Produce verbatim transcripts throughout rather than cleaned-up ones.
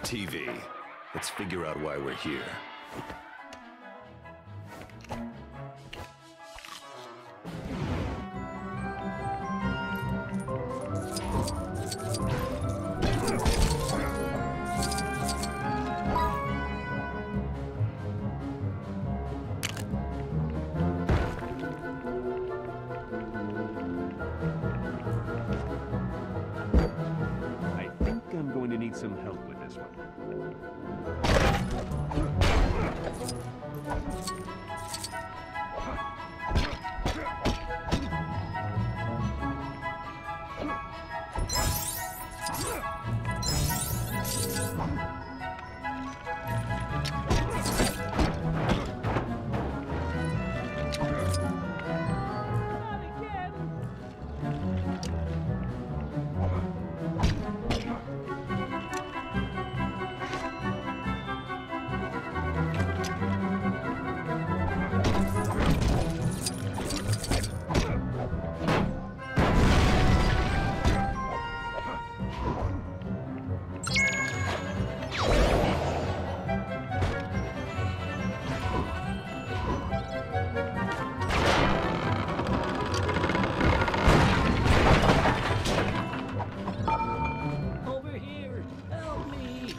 T V. Let's figure out why we're here. I think I'm going to need some help with this one. Over here! Help me!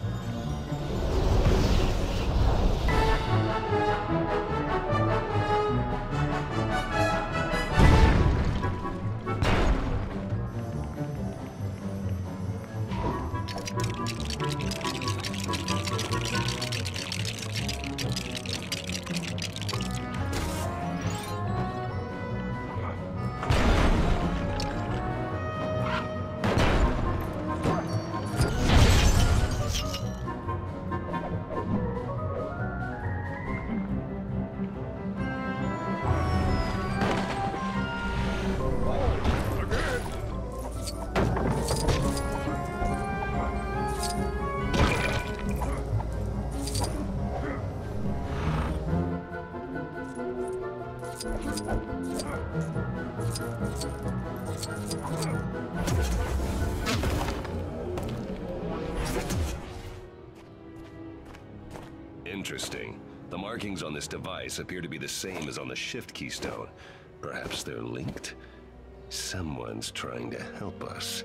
Interesting. The markings on this device appear to be the same as on the shift keystone. Perhaps they're linked? Someone's trying to help us.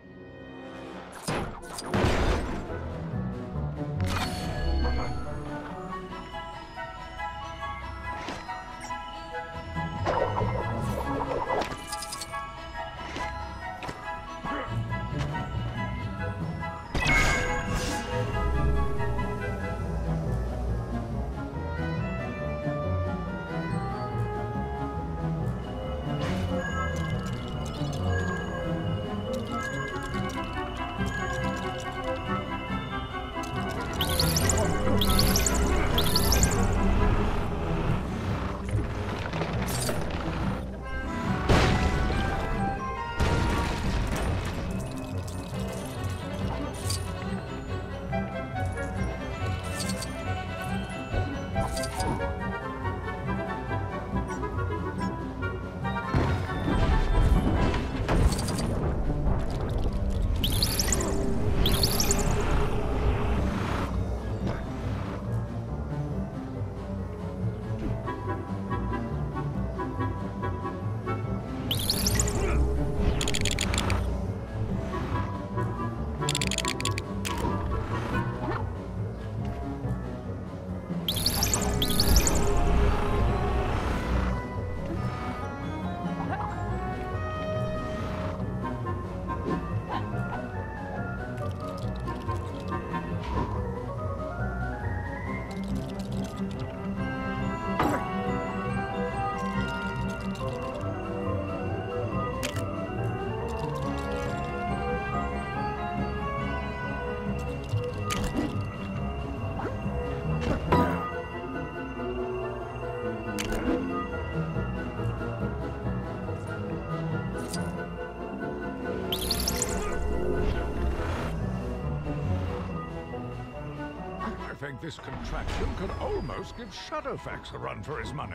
I think this contraption could almost give Shadowfax a run for his money.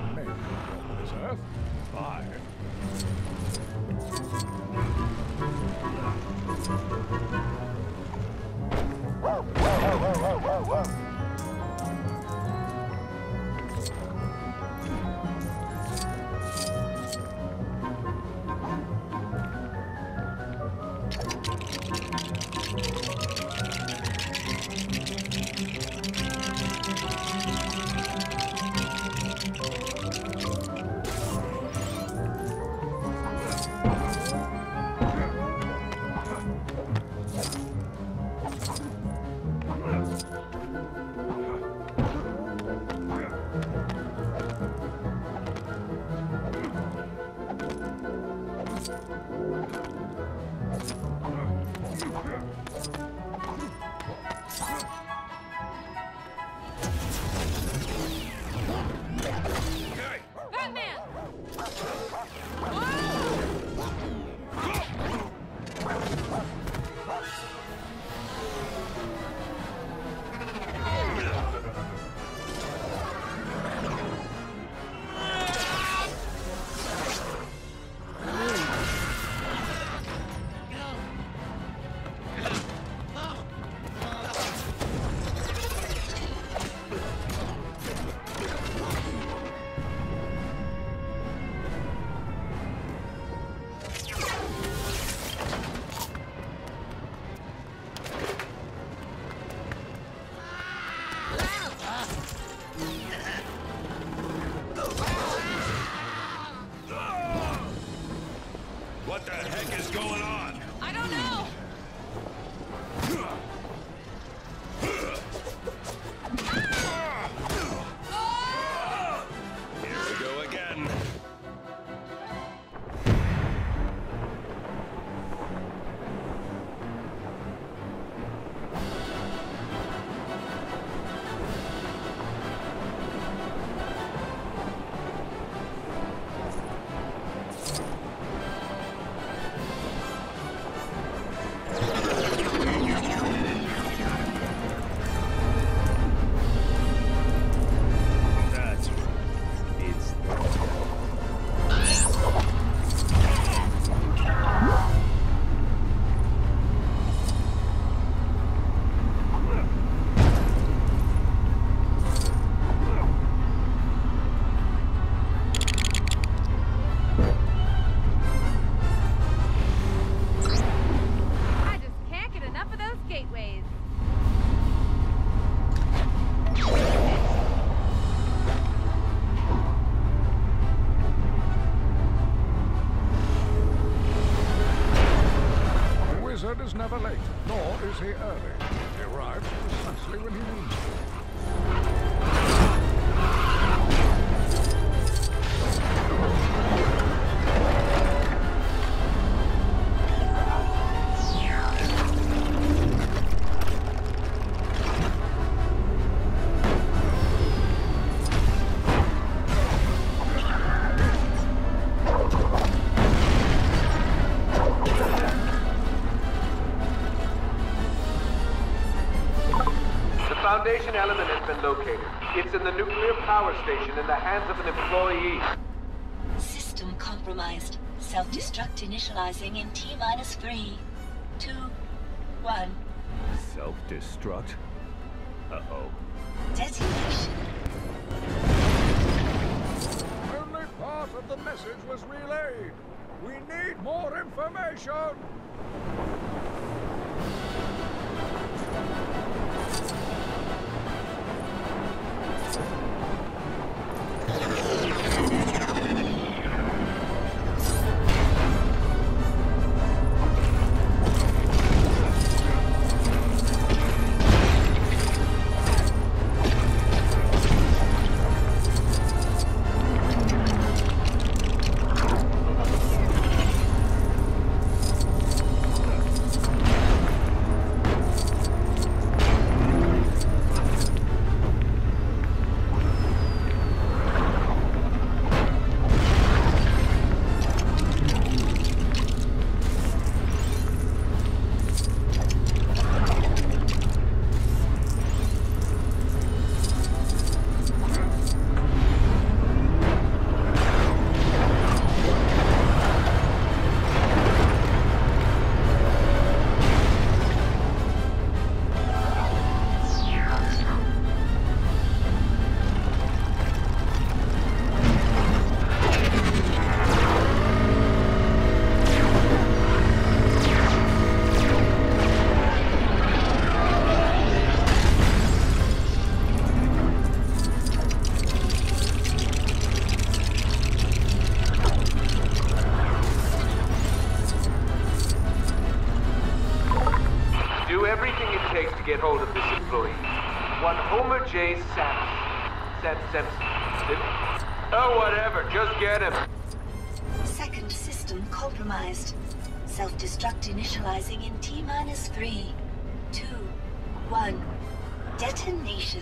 name on this earth. Bye. What the heck is going on? I don't know. Here we go again. Is never late, nor is he early. He arrives precisely when he needs to. Foundation element has been located. It's in the nuclear power station in the hands of an employee. System compromised. Self-destruct initializing in T minus three, two, one. Self-destruct? Uh-oh. Detonation. Only part of the message was relayed. We need more information. Simpson, didn't he? Oh, whatever. Just get him. Second system compromised. Self-destruct initializing in T minus three, two, one. Detonation.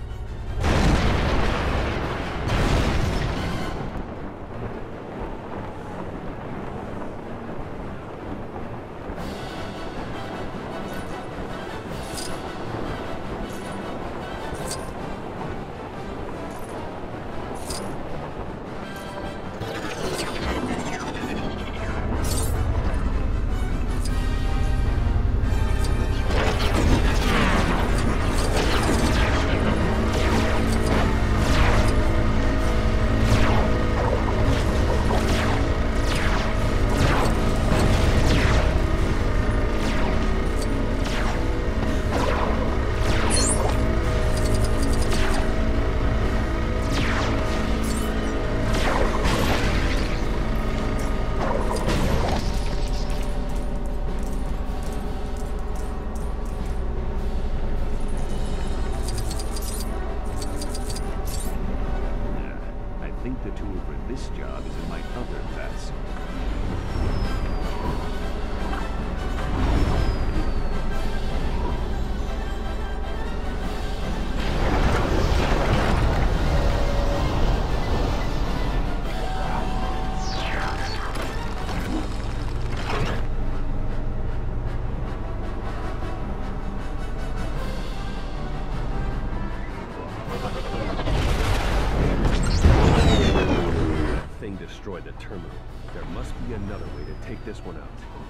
This job is in my other vessel. Destroyed the terminal. There must be another way to take this one out.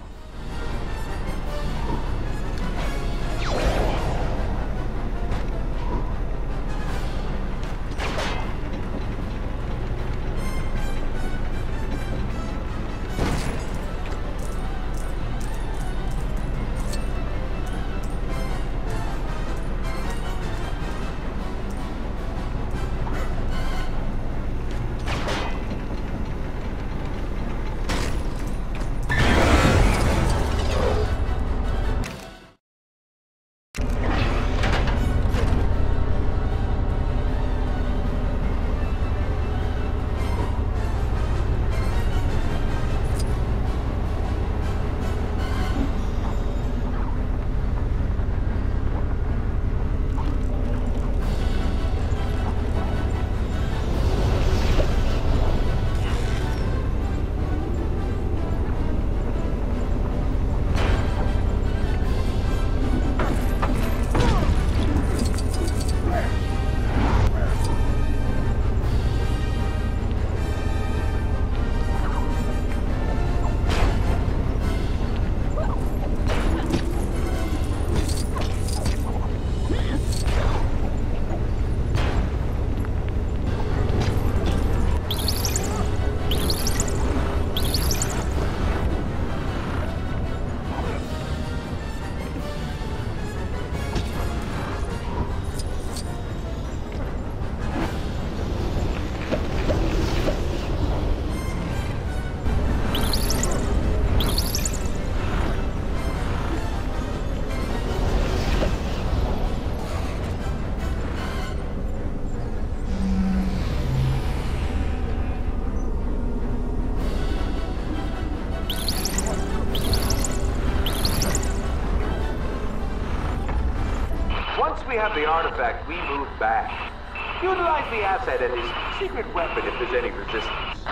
We have the artifact, we move back. Utilize the asset and his secret weapon if there's any resistance.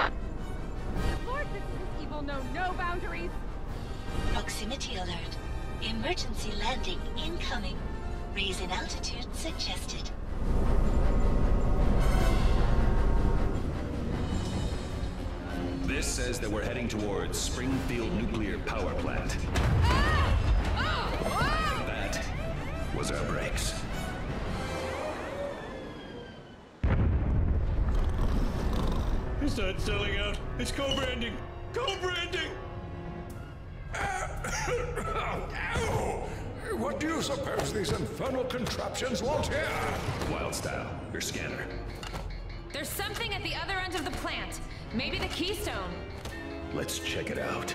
Lord, this is evil know no boundaries. Proximity alert. Emergency landing incoming. Raise in altitude suggested. This says that we're heading towards Springfield Nuclear Power Plant. That was our brakes. It's not selling out. It's co-branding. Co-branding! What do you suppose these infernal contraptions want here? Wildstyle, your scanner. There's something at the other end of the plant. Maybe the keystone. Let's check it out.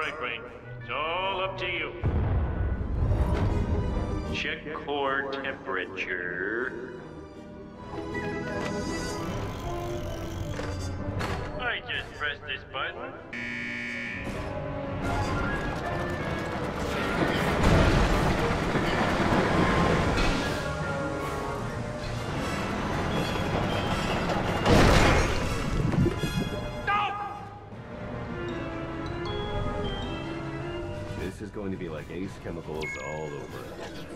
Alright, Brain. It's all up to you. Check core temperature. I just pressed this button. This is going to be like Ace Chemicals all over again.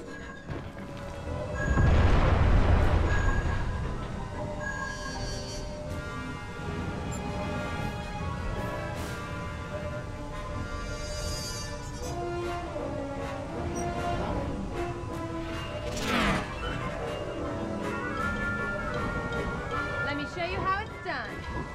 Let me show you how it's done.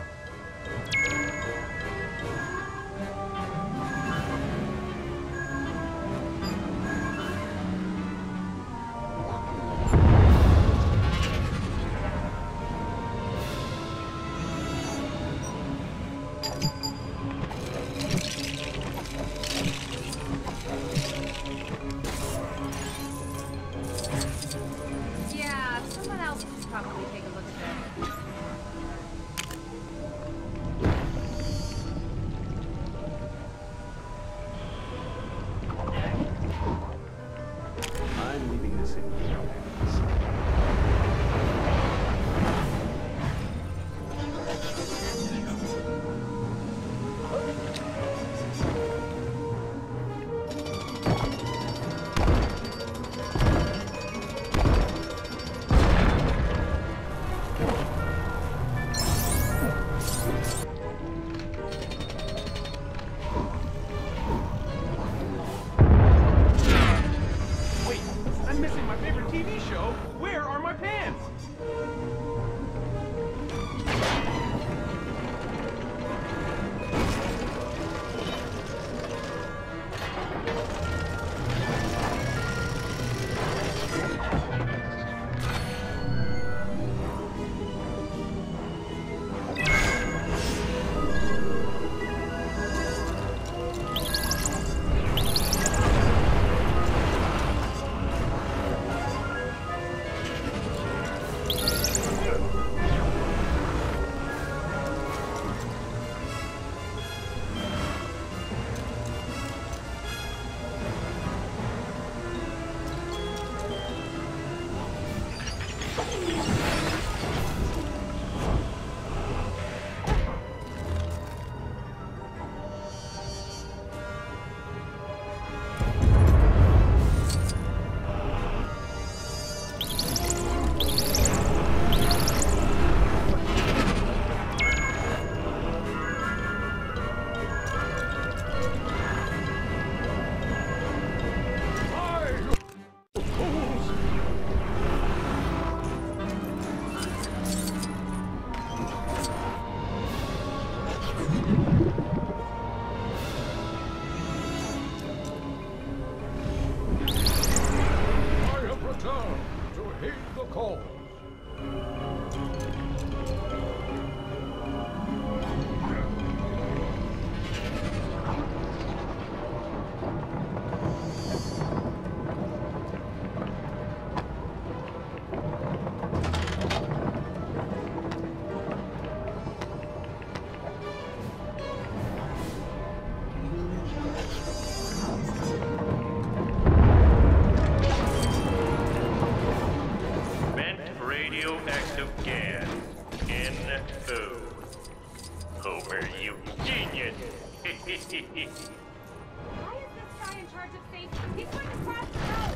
Yeah, someone else should probably take a look at this. I'm leaving this in your hands. Wait, I'm missing my favorite T V show. Where are my pants? I have returned to heed the call. Vent radioactive gas. N O. Homer, you genius! Why is this guy in charge of safety? He's going to cross the road!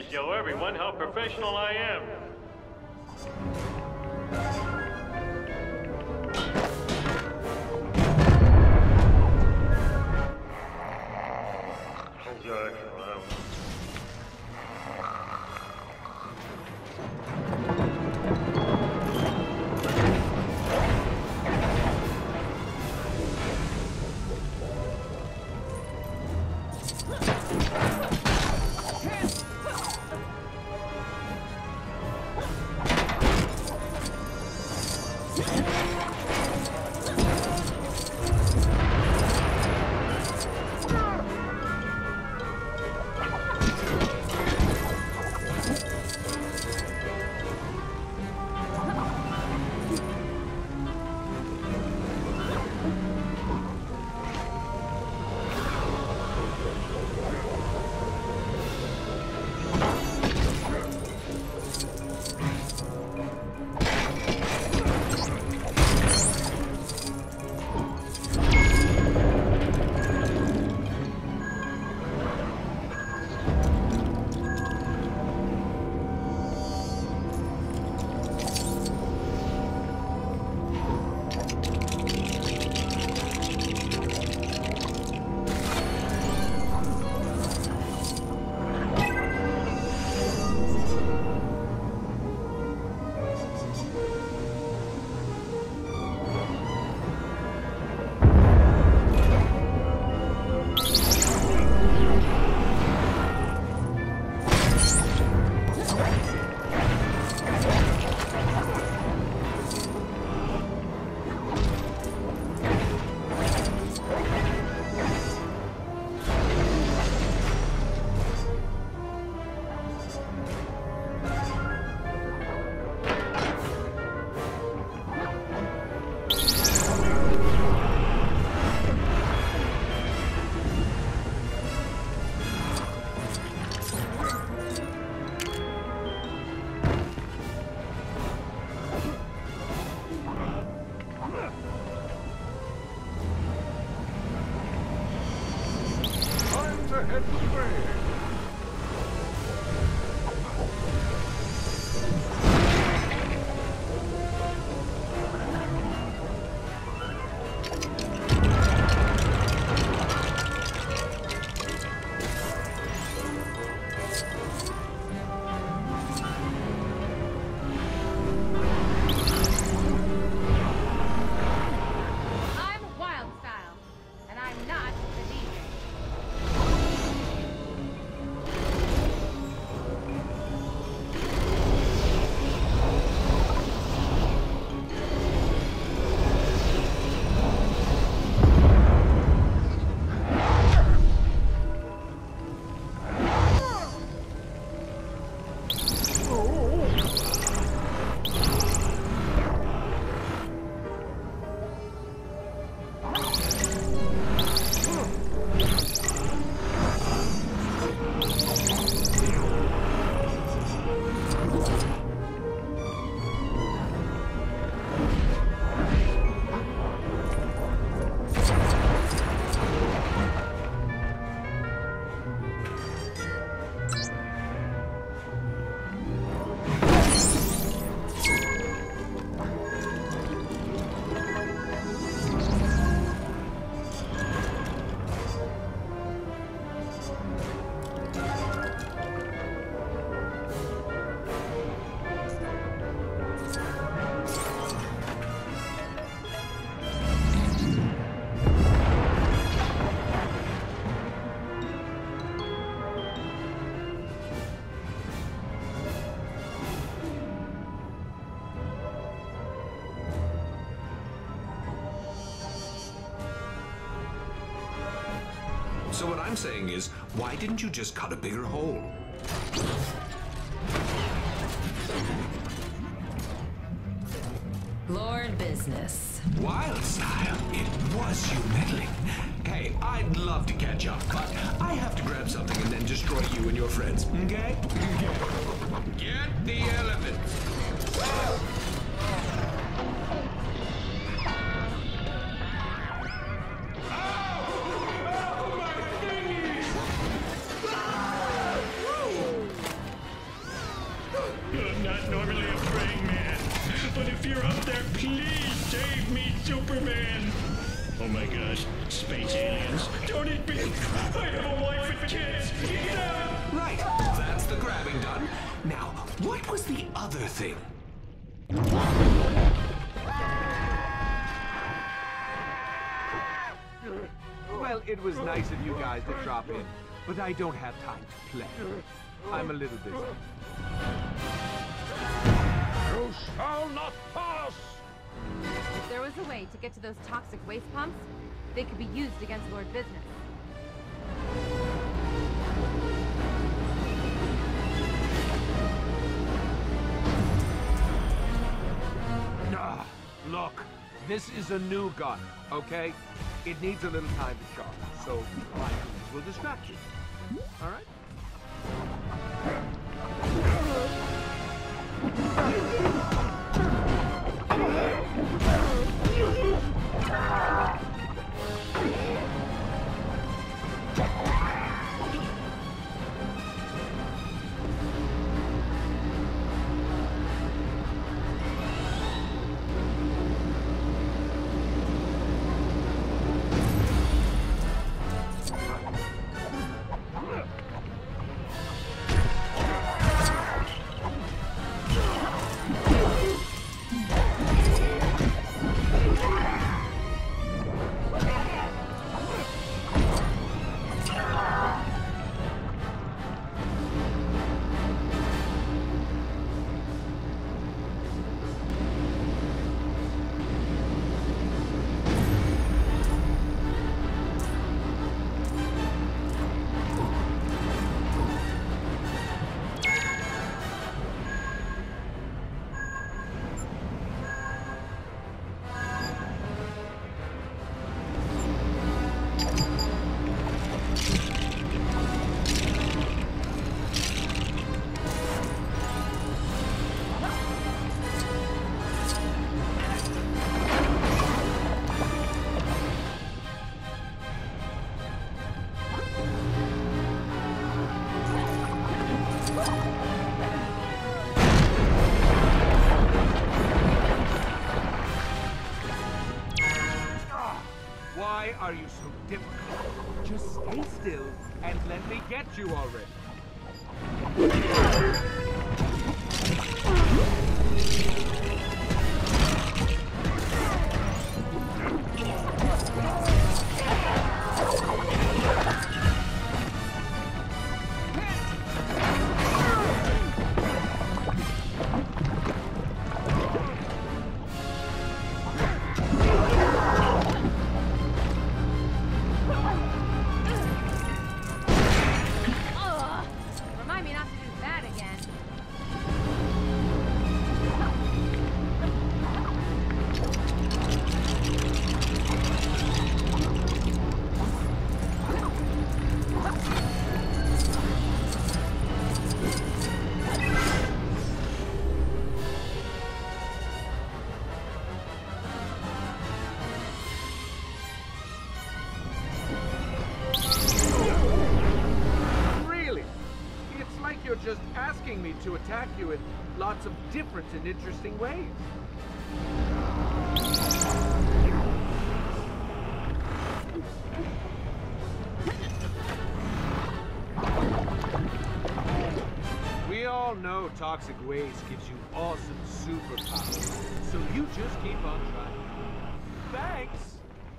show everyone how professional I am. So what I'm saying is, why didn't you just cut a bigger hole? Lord business. Wild style. It was you meddling. Hey, I'd love to catch up, but I have to grab something and then destroy you and your friends, okay? Get the elephants. I'm not normally a praying man, but if you're up there, please save me, Superman! Oh my gosh, space aliens. Don't eat me! I have a wife and kids! Get out! Right, that's the grabbing done. Now, what was the other thing? Well, it was nice of you guys to drop in, but I don't have time to play. I'm a little busy. You shall not pass! If there was a way to get to those toxic waste pumps, they could be used against Lord Business. Ah, look, this is a new gun, okay? It needs a little time to charge, so my tools will distract you. All right? Why are you so difficult? Just stay still and let me get you already. You're just asking me to attack you in lots of different and interesting ways. We all know toxic waste gives you awesome superpowers, so you just keep on trying. Thanks!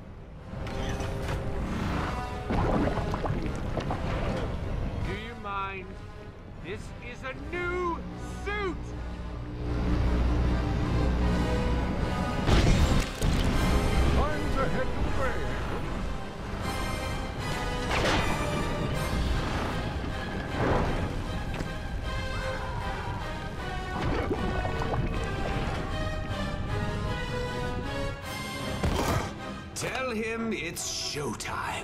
Do you mind? This is a new suit! Time to head to Grey. Tell him it's showtime.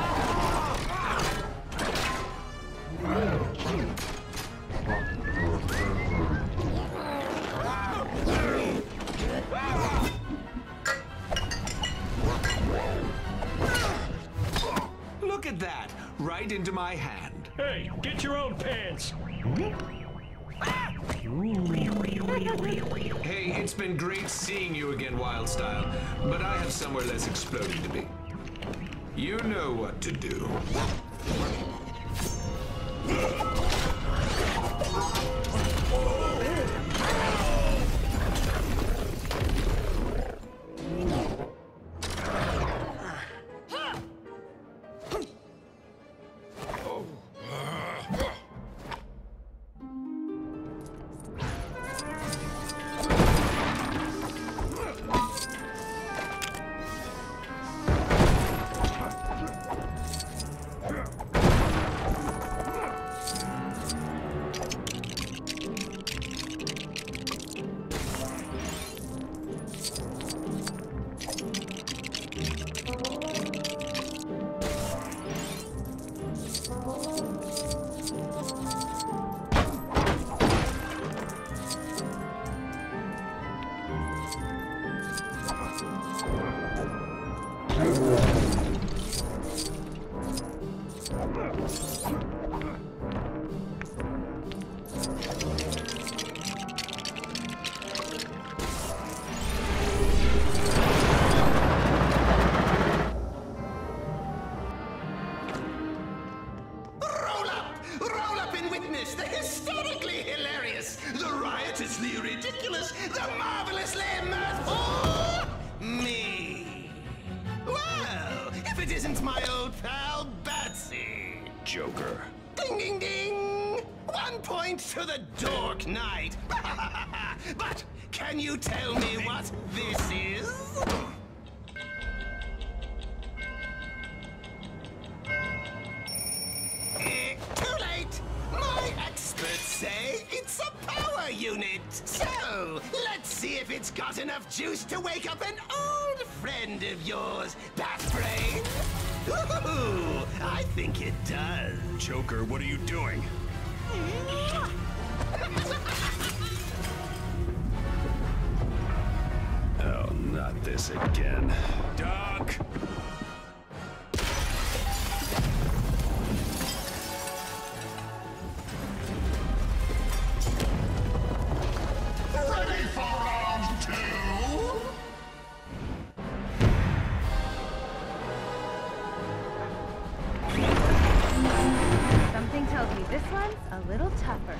Look at that, right into my hand. Hey, get your own pants! It's been great seeing you again, Wildstyle, but I have somewhere less exploding to be. You know what to do. Joker. Ding, ding, ding! One point to the Dork Knight. But can you tell me what this is? Eh, too late! My experts say it's a power unit. So, let's see if it's got enough juice to wake up an old friend of yours, Batbrain. Ooh, I think it does. Joker, what are you doing? Oh, not this again. Duck! Ready for round two? Something tells me this one's a little tougher.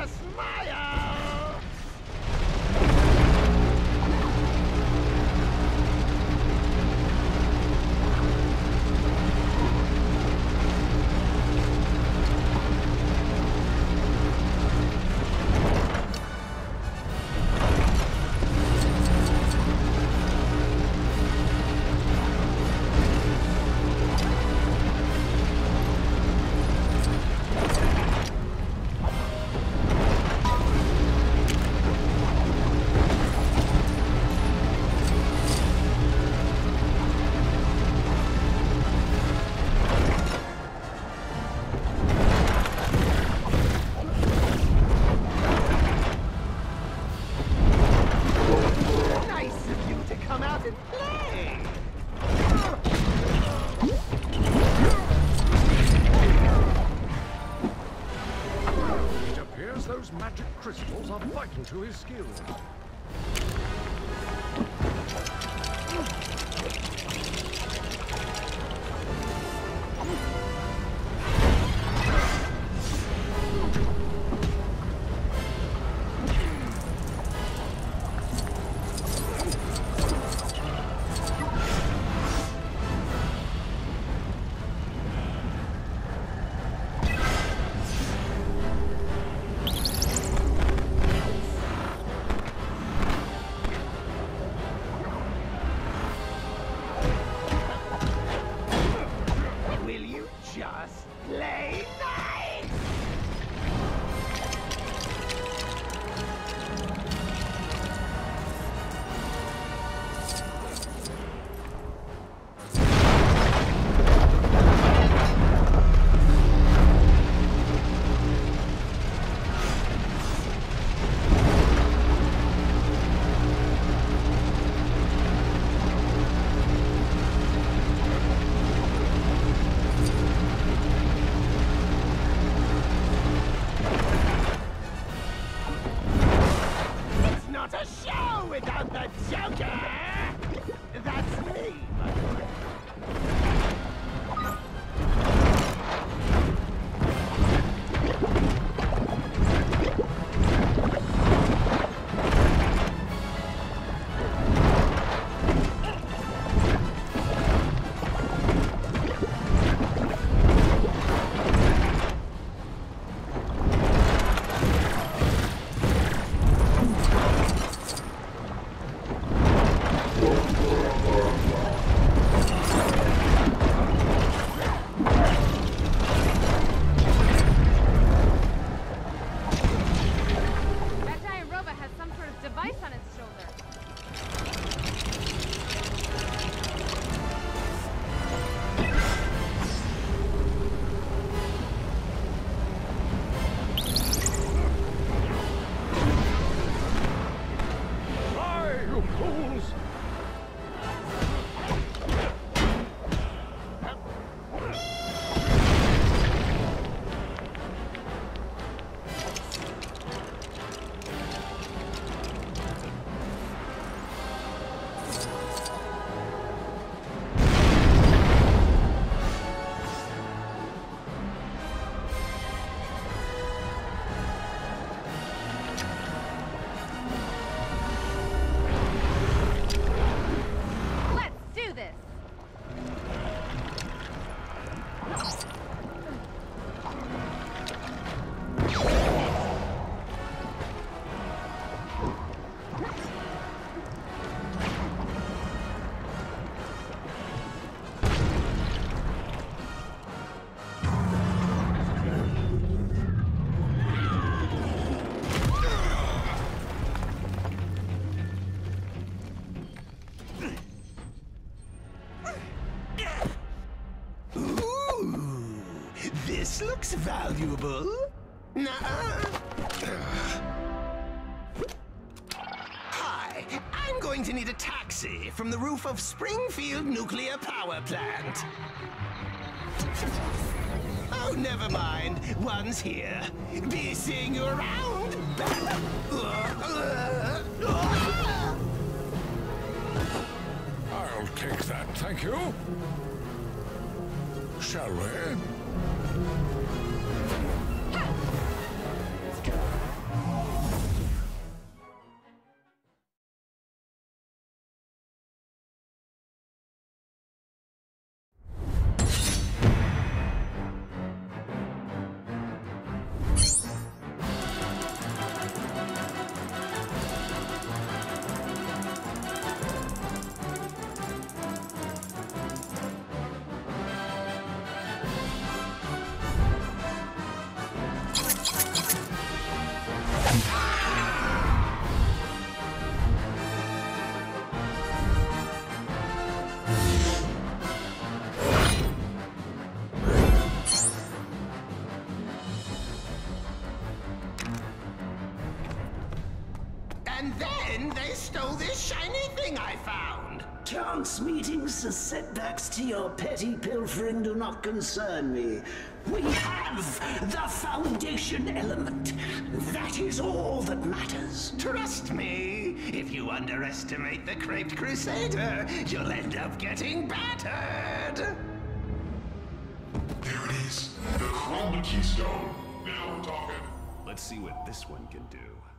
a smile! Those magic crystals are vital to his skills. This looks valuable. Nuh-uh. Hi, I'm going to need a taxi from the roof of Springfield Nuclear Power Plant. Oh, never mind. One's here. Be seeing you around. I'll take that, thank you. Shall we? Chance meetings and setbacks to your petty pilfering do not concern me. We have the foundation element. That is all that matters. Trust me, if you underestimate the Craped Crusader, you'll end up getting battered. There it is. The Chroma Keystone. Now we're talking. Let's see what this one can do.